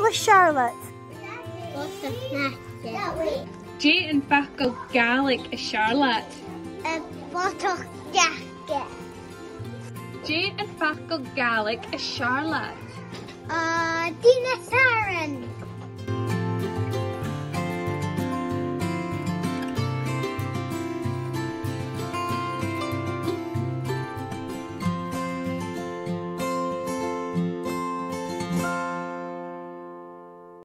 is Charlotte? Jay and Fackle Gaelic is Charlotte. Jay and Fackle Gaelic is Charlotte. Dina Saren.